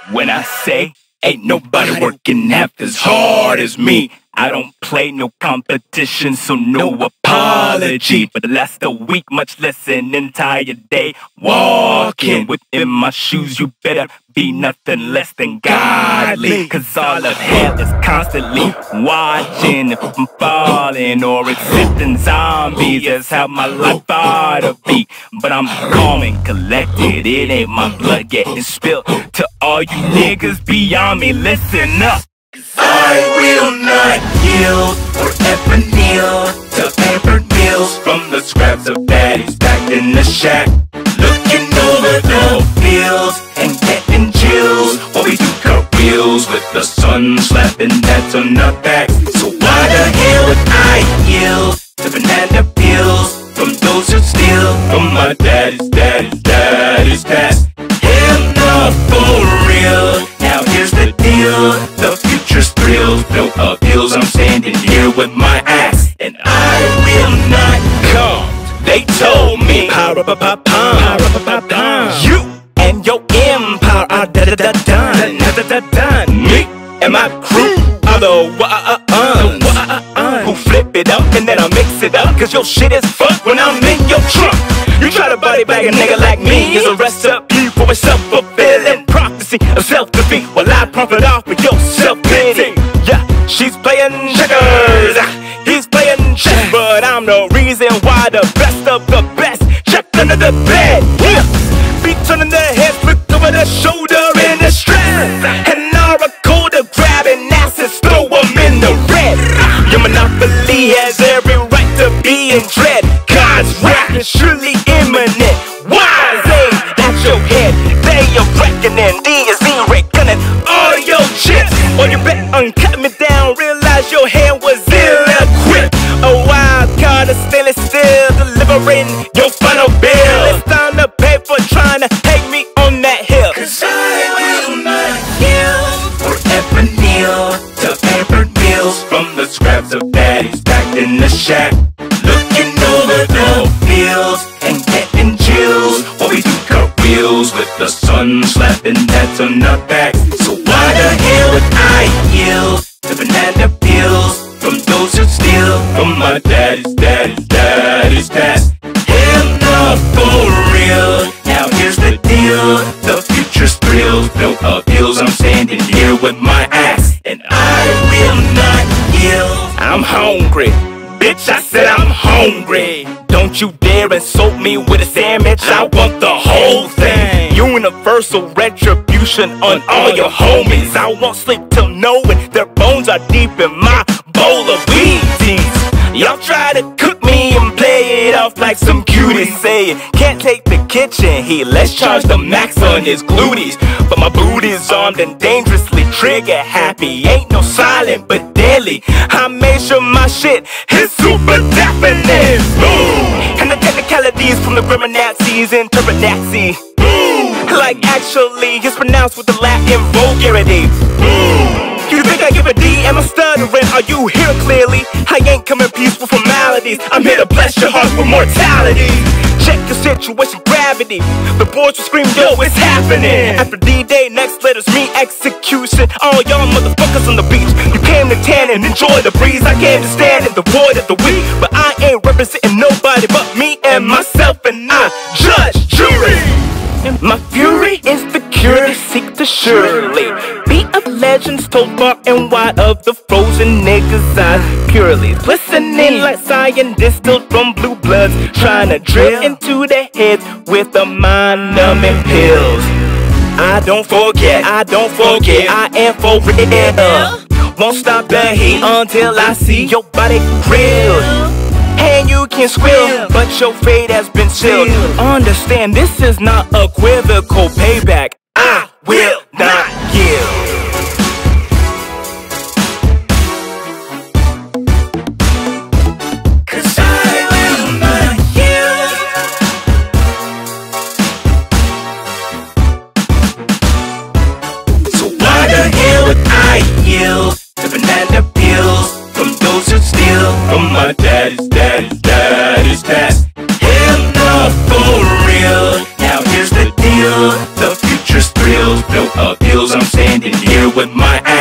When I say ain't nobody working half as hard as me, I don't play no competition, so no apology. For the last a week, much less an entire day, walking within my shoes, you better be nothing less than godly. Cause all of hell is constantly watching if I'm falling or existing zombies. That's how my life ought to be. But I'm calm and collected, it ain't my blood getting spilled. To all you niggas beyond me, listen up. I will not yield or ever kneel to pampered meals from the scraps of baddies back in the shack, looking over the fields and getting chills while we do cartwheels with the sun slapping that's on our back. So why the hell would I yield to banana peels from those who steal from my daddy's past? Hell no, for real. Now here's the deal, the future's thrills, no appeals. I'm standing here with my axe, and I will not come. They told me, you and your empire are done. Me and my crew are the ones who flip it up and then I mix it up. Cause your shit is fucked when I'm in your trunk. You try to body bag a nigga like me is a recipe for a self-fulfilling prophecy of self-defeat, while I profit off of your self-pity. Yeah, she's playing checkers, he's playing chess, but I'm the reason why the best of the best check under the bed. Yeah, feet turning their heads, flipped over the shoulder in the stress, and oracle to grabbing asses, throw them in the red. Your monopoly has every right to be in dread. God's wrath is surely imminent. Wise aim at your head, day of reckoning. D is reckoning all your chips, or you bet on cutting me down. Realize your hand was ill-equipped. A wild card of stainless steel, delivering your final bill. It's time to pay for trying to hang me on that hill. Cause I will not yield or ever kneel to pampered meals from the scraps of baddies back in the shack, looking over the fields and getting chills while we do cartwheels with the sun slapping that's on our back. So why the hell would I yield to banana peels from those who steal from my daddy's past? Hell no, for real. Now here's the deal, the future's thrills, no appeals. I'm standing here with my axe, and I will not yield. I'm hungry, bitch, I said I'm hungry. Don't you dare insult me with a sandwich, I want the whole thing. Universal retribution on all your homies. I won't sleep till knowing their bones are deep in my bowl of weedies. Y'all try to cook me and play it off like some cutie, saying can't take the kitchen heat, let's charge the max on his glutes. But my booty's armed and dangerously trigger happy, ain't no silent but deadly. I made sure my shit is super definite. And the technicalities from the grammar Nazis and Nazi. Like actually it's pronounced with the Latin vulgarity. You think I give a D? Am I stuttering? Are you hearing clearly? I ain't coming peaceful formalities, I'm here to bless your heart with mortality. Check your situation, gravity. The boys will scream, yo, it's happening. After D-Day, next letters me, execution. All y'all motherfuckers on the beach, you came to tan and enjoy the breeze. I came to stand in the void of the weak, but I ain't representing nobody but me and myself, and I judge, jury. My fury is the cure to seek to surely be of legends told far and wide of the frozen niggas' eyes purely. Listening like science distilled from blue bloods, trying to drill into their heads with the mind-numbing pills. I don't forget, I am for real. Won't stop the heat until I see your body grilled. And you can squeal, but your fate has been sealed. Understand, this is not equivocal payback. I will not yield. Cause I will not yield. So why the hell would I yield to banana peels from those who steal from my daddy's past? Hell no, for real. Now here's the deal, the with my